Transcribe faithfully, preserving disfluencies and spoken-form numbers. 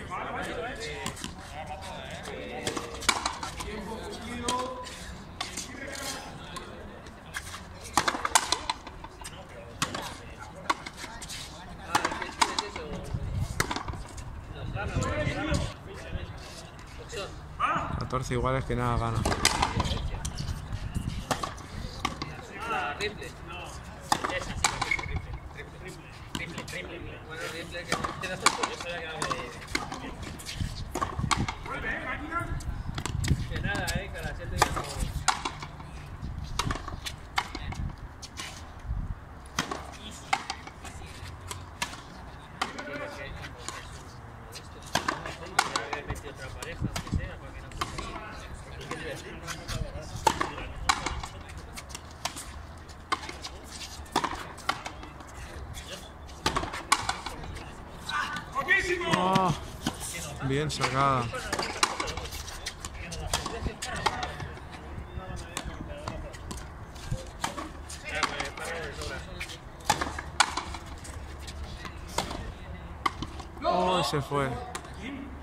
catorce iguales que nada gana. La Ripley. No. Esa sí que es Ripley. Ripley, Ripley, Ripley. Bueno, Ripley que te das todo. Yo sabía que era de... Vuelve, ¿eh, máquina? Que nada, eh, que a las siete ya no... Oh, bien sacada. Oh, se fue.